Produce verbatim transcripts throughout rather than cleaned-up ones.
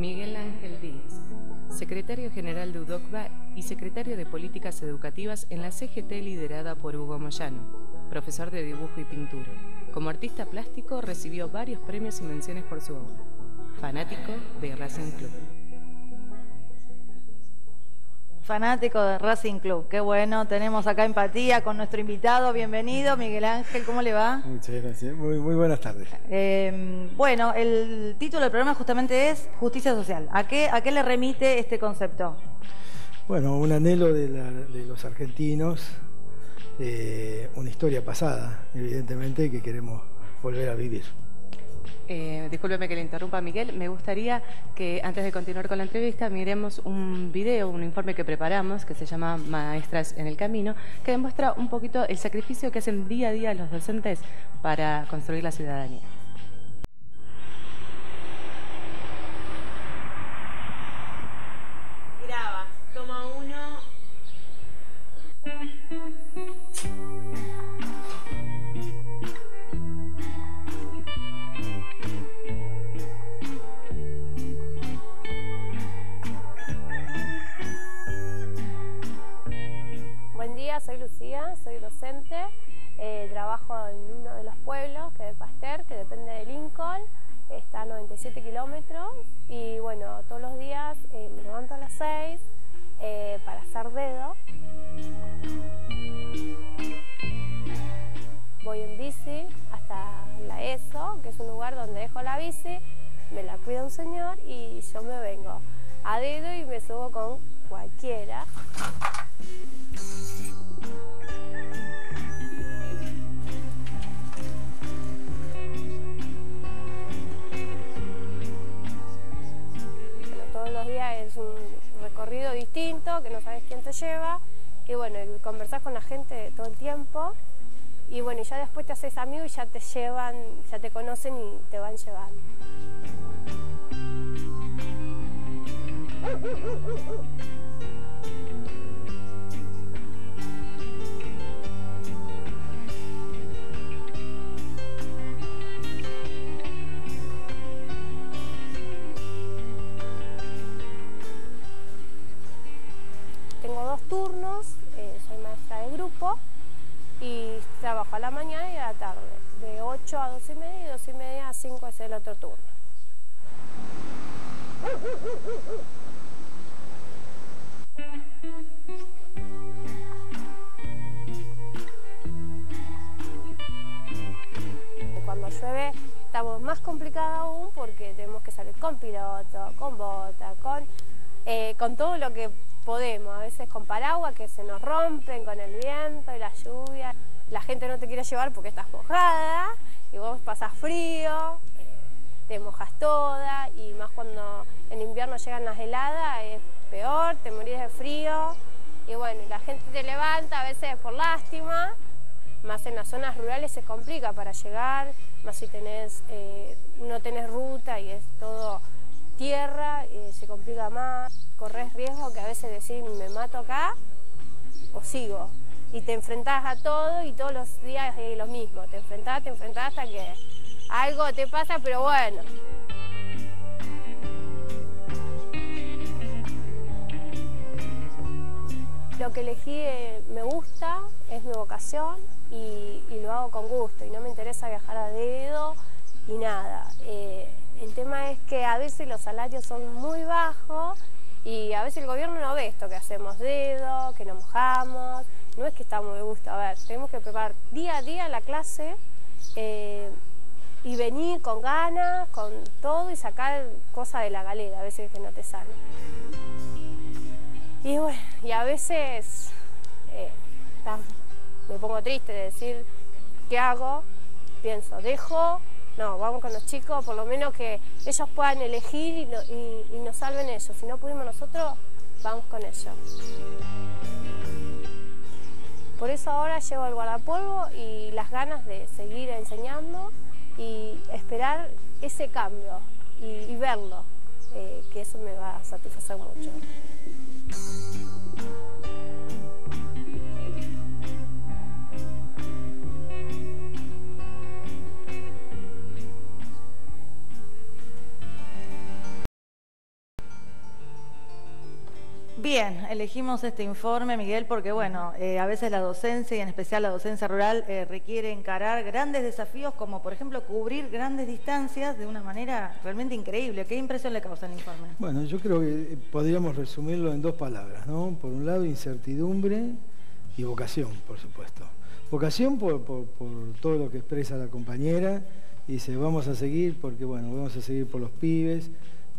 Miguel Ángel Díaz, secretario general de UDOCBA y secretario de Políticas Educativas en la C G T liderada por Hugo Moyano, profesor de dibujo y pintura. Como artista plástico recibió varios premios y menciones por su obra. Fanático de Racing Club. Fanático de Racing Club, qué bueno, tenemos acá empatía con nuestro invitado, bienvenido Miguel Ángel, ¿cómo le va? Muchas gracias, muy, muy buenas tardes. Eh, bueno, el título del programa justamente es Justicia Social. ¿A qué, a qué le remite este concepto? Bueno, un anhelo de, la, de los argentinos, eh, una historia pasada, evidentemente, que queremos volver a vivir. Eh, discúlpeme que le interrumpa, Miguel. Me gustaría que antes de continuar con la entrevista miremos un video, un informe que preparamos que se llama Maestras en el Camino, que demuestra un poquito el sacrificio que hacen día a día los docentes para construir la ciudadanía. Graba, toma uno. Soy Lucía, soy docente, eh, trabajo en uno de los pueblos, que es de Pasteur, que depende de Lincoln, está a noventa y siete kilómetros y bueno, todos los días eh, me levanto a las seis eh, para hacer dedo. Voy en bici hasta la ESO, que es un lugar donde dejo la bici, me la cuida un señor y yo me vengo a dedo y me subo con cualquiera. Es un recorrido distinto, que no sabes quién te lleva, y bueno, conversás con la gente todo el tiempo, y bueno, y ya después te haces amigo y ya te llevan, ya te conocen y te van llevando. Tengo dos turnos, eh, soy maestra de grupo y trabajo a la mañana y a la tarde, de ocho a doce y media y doce y media a cinco es el otro turno. Cuando llueve estamos más complicados aún porque tenemos que salir con piloto, con bota, con, eh, con todo lo que podemos, a veces con paraguas que se nos rompen con el viento y la lluvia. La gente no te quiere llevar porque estás mojada y vos pasás frío, eh, te mojas toda y más cuando en invierno llegan las heladas es peor, te morís de frío y bueno, la gente te levanta a veces por lástima, más en las zonas rurales se complica para llegar, más si tenés, eh, no tenés ruta y es todo tierra, eh, se complica más, corres riesgo que a veces decís me mato acá o sigo y te enfrentás a todo y todos los días es lo mismo, te enfrentás, te enfrentás hasta que algo te pasa, pero bueno. Lo que elegí eh, me gusta, es mi vocación y, y lo hago con gusto y no me interesa viajar a dedo y nada. Eh, El tema es que a veces los salarios son muy bajos y a veces el gobierno no ve esto que hacemos dedo, que nos mojamos. No es que estamos de gusto, a ver, tenemos que preparar día a día la clase eh, y venir con ganas, con todo y sacar cosas de la galera, a veces que no te salen. Y bueno, y a veces eh, ta, me pongo triste de decir, ¿qué hago? Pienso, dejo. No, vamos con los chicos, por lo menos que ellos puedan elegir y, no, y, y nos salven ellos. Si no pudimos nosotros, vamos con ellos. Por eso ahora llevo el guardapolvo y las ganas de seguir enseñando y esperar ese cambio y, y verlo, eh, que eso me va a satisfacer mucho. Bien, elegimos este informe, Miguel, porque bueno, eh, a veces la docencia, y en especial la docencia rural, eh, requiere encarar grandes desafíos, como por ejemplo cubrir grandes distancias de una manera realmente increíble. ¿Qué impresión le causa el informe? Bueno, yo creo que podríamos resumirlo en dos palabras, ¿no? Por un lado, incertidumbre y vocación, por supuesto. Vocación por, por, por todo lo que expresa la compañera, y dice, vamos a seguir porque, bueno, vamos a seguir por los pibes,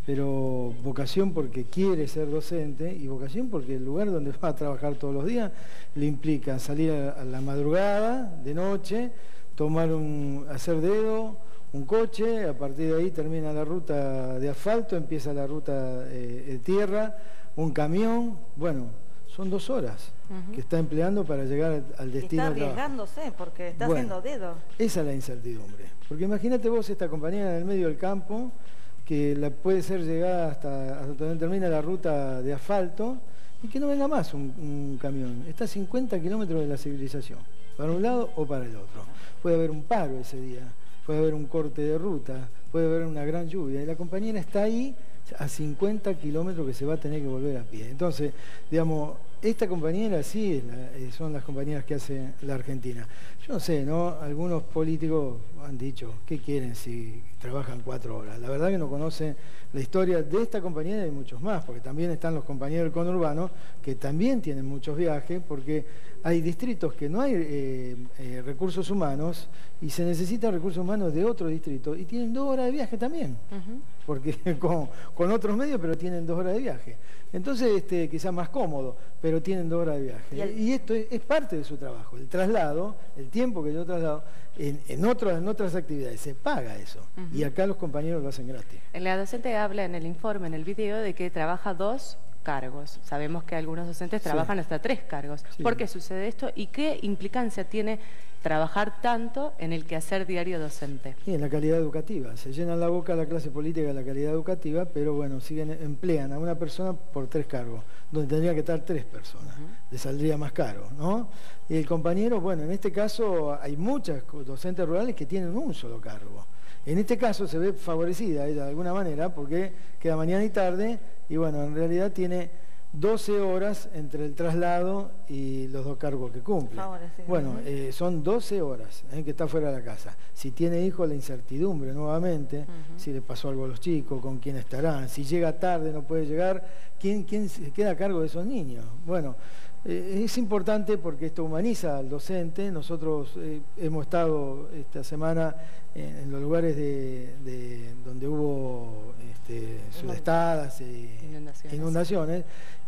pero vocación porque quiere ser docente y vocación porque el lugar donde va a trabajar todos los días le implica salir a la madrugada, de noche, tomar un, hacer dedo, un coche, a partir de ahí termina la ruta de asfalto, empieza la ruta eh, de tierra, un camión, bueno, son dos horas uh-huh. que está empleando para llegar al destino. Y está arriesgándose porque está bueno, haciendo dedo. Esa es la incertidumbre, porque imagínate vos esta compañera en el medio del campo, que la puede ser llegada hasta, hasta donde termina la ruta de asfalto y que no venga más un, un camión. Está a cincuenta kilómetros de la civilización, para un lado o para el otro. Puede haber un paro ese día, puede haber un corte de ruta, puede haber una gran lluvia y la compañera está ahí a cincuenta kilómetros que se va a tener que volver a pie. Entonces, digamos, esta compañera sí es la, son las compañeras que hace la Argentina. Yo no sé, ¿no? Algunos políticos han dicho, ¿qué quieren si trabajan cuatro horas? La verdad que no conocen la historia de esta compañera y de muchos más, porque también están los compañeros del conurbano que también tienen muchos viajes, porque hay distritos que no hay eh, eh, recursos humanos y se necesitan recursos humanos de otros distritos y tienen dos horas de viaje también, uh-huh. porque con, con otros medios, pero tienen dos horas de viaje. Entonces, este, quizás más cómodo, pero tienen dos horas de viaje. ¿Y, el... y esto es, es parte de su trabajo. El traslado, el tiempo que yo traslado, en, en, otras, en otras actividades se paga eso. Uh-huh. Y acá los compañeros lo hacen gratis. La docente habla en el informe, en el video, de que trabaja dos cargos. Sabemos que algunos docentes trabajan sí. hasta tres cargos. Sí. ¿Por qué sucede esto? ¿Y qué implicancia tiene trabajar tanto en el quehacer diario docente? Y en la calidad educativa. Se llenan la boca la clase política de la calidad educativa, pero bueno, siguen emplean a una persona por tres cargos, donde tendría que estar tres personas. Uh-huh. Le saldría más caro, ¿no? Y el compañero, bueno, en este caso hay muchas docentes rurales que tienen un solo cargo. En este caso se ve favorecida ella de alguna manera porque queda mañana y tarde y bueno, en realidad tiene doce horas entre el traslado y los dos cargos que cumple. Bueno, eh, son doce horas eh, que está fuera de la casa. Si tiene hijos, la incertidumbre nuevamente, uh-huh. si le pasó algo a los chicos, con quién estarán, si llega tarde, no puede llegar, ¿quién, quién se queda a cargo de esos niños? Bueno, eh, es importante porque esto humaniza al docente. Nosotros eh, hemos estado esta semana en, en los lugares de, de donde hubo este, sudestadas y inundaciones. inundaciones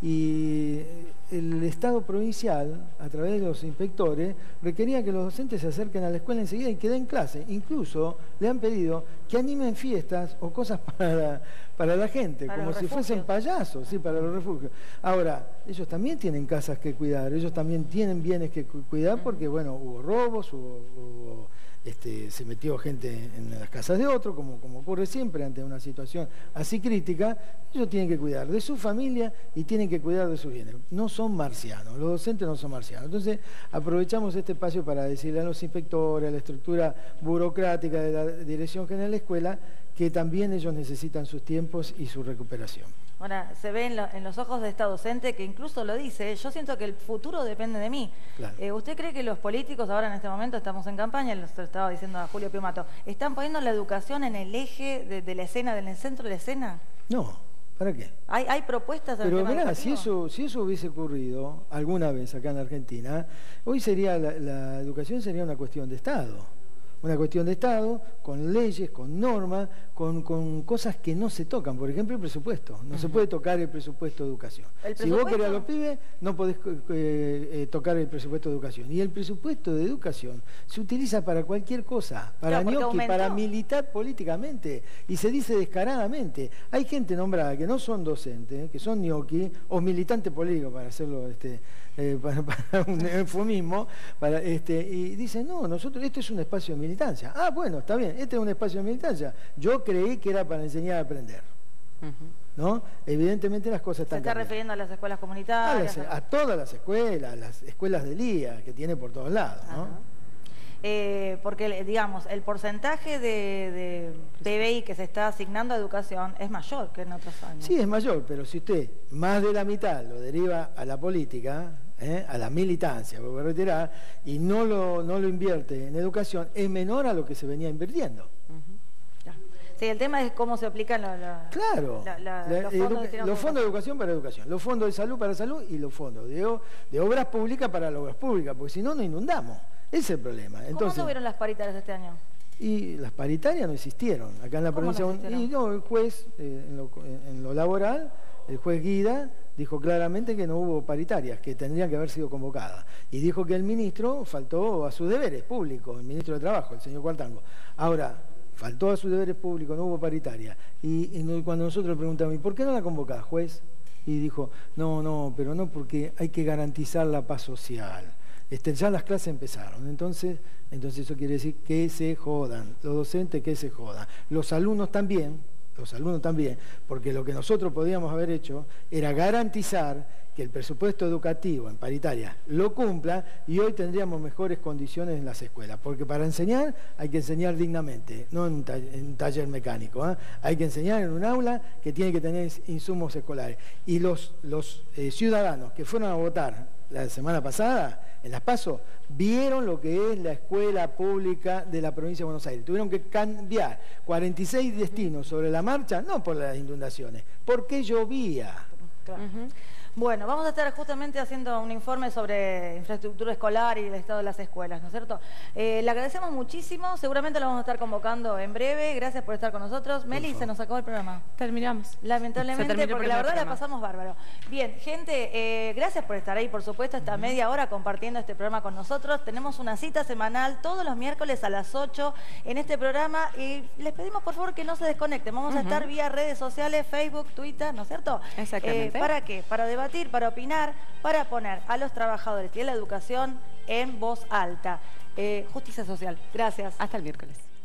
y el Estado provincial, a través de los inspectores, requería que los docentes se acerquen a la escuela enseguida y que den clase. Incluso le han pedido que animen fiestas o cosas para la, para la gente, para como si refugios. fuesen payasos, sí, para los refugios. Ahora, ellos también tienen casas que cuidar, ellos también tienen bienes que cuidar porque, bueno, hubo robos, hubo... hubo Este, se metió gente en las casas de otro, como, como ocurre siempre ante una situación así crítica. Ellos tienen que cuidar de su familia y tienen que cuidar de sus bienes. No son marcianos, los docentes no son marcianos. Entonces aprovechamos este espacio para decirle a los inspectores, a la estructura burocrática de la Dirección General de Escuela, que también ellos necesitan sus tiempos y su recuperación. Ahora, se ve en, lo, en los ojos de esta docente que incluso lo dice, yo siento que el futuro depende de mí. Claro. Eh, ¿Usted cree que los políticos, ahora en este momento estamos en campaña, lo estaba diciendo a Julio Piumato, están poniendo la educación en el eje de, de la escena, en el centro de la escena? No, ¿para qué? ¿Hay, hay propuestas? Pero mirá, si eso, si eso hubiese ocurrido alguna vez acá en Argentina, hoy sería la, la educación sería una cuestión de Estado. Una cuestión de Estado, con leyes, con normas, con, con cosas que no se tocan. Por ejemplo, el presupuesto. No uh-huh. se puede tocar el presupuesto de educación. Si vos querés a los pibes, no podés eh, eh, tocar el presupuesto de educación. Y el presupuesto de educación se utiliza para cualquier cosa, para no, ñoqui, para militar políticamente. Y se dice descaradamente. Hay gente nombrada que no son docentes, que son ñoqui, o militantes políticos, para hacerlo... este Eh, para, para un eufemismo, para, este, y dicen, no, nosotros, esto es un espacio de militancia. Ah, bueno, está bien, este es un espacio de militancia. Yo creí que era para enseñar a aprender. Uh-huh. ¿No? Evidentemente las cosas están Se está cambiando. refiriendo a las escuelas comunitarias. A, las, a todas las escuelas, a las escuelas del I A que tiene por todos lados, ¿no? Eh, porque, digamos, el porcentaje de, de P B I que se está asignando a educación es mayor que en otros años. Sí, es mayor, pero si usted más de la mitad lo deriva a la política, ¿eh? a la militancia, porque retirar, y no lo, no lo invierte en educación, es menor a lo que se venía invirtiendo. Uh-huh. Sí, el tema es cómo se aplican la, la, claro, la, la, la, los fondos, edu de, los fondos de educación para educación, los fondos de salud para salud y los fondos de, de obras públicas para las obras públicas, porque si no, nos inundamos. Ese es el problema. Entonces, ¿cómo no vieron las paritarias de este año? Y las paritarias no existieron. Acá en la provincia... No y no, el juez, eh, en, lo, en lo laboral, el juez Guida dijo claramente que no hubo paritarias, que tendrían que haber sido convocadas. Y dijo que el ministro faltó a sus deberes públicos, el ministro de Trabajo, el señor Cuartango. Ahora, faltó a sus deberes públicos, no hubo paritaria. Y, y cuando nosotros le preguntamos, ¿y por qué no la convocás, juez? Y dijo, no, no, pero no, porque hay que garantizar la paz social. Este, ya las clases empezaron, entonces, entonces eso quiere decir que se jodan, los docentes que se jodan, los alumnos también, los alumnos también, porque lo que nosotros podíamos haber hecho era garantizar que el presupuesto educativo en paritaria lo cumpla y hoy tendríamos mejores condiciones en las escuelas, porque para enseñar hay que enseñar dignamente, no en un taller, en un taller mecánico, ¿eh? Hay que enseñar en un aula que tiene que tener insumos escolares. Y los, los eh, ciudadanos que fueron a votar la semana pasada, en las PASO, vieron lo que es la escuela pública de la provincia de Buenos Aires. Tuvieron que cambiar cuarenta y seis destinos sobre la marcha, no por las inundaciones, porque llovía. Claro. Uh-huh. Bueno, vamos a estar justamente haciendo un informe sobre infraestructura escolar y el estado de las escuelas, ¿no es cierto? Eh, le agradecemos muchísimo, seguramente lo vamos a estar convocando en breve. Gracias por estar con nosotros. Meli, se nos acabó el programa. Terminamos. Lamentablemente, porque la verdad programa. la pasamos bárbaro. Bien, gente, eh, gracias por estar ahí, por supuesto, esta uh-huh. media hora compartiendo este programa con nosotros. Tenemos una cita semanal todos los miércoles a las ocho en este programa y les pedimos por favor que no se desconecten. Vamos uh-huh. a estar vía redes sociales, Facebook, Twitter, ¿no es cierto? Exactamente. Eh, ¿Para qué? Para debatir, para opinar, para poner a los trabajadores y a la educación en voz alta. Eh, justicia social. Gracias. Hasta el miércoles.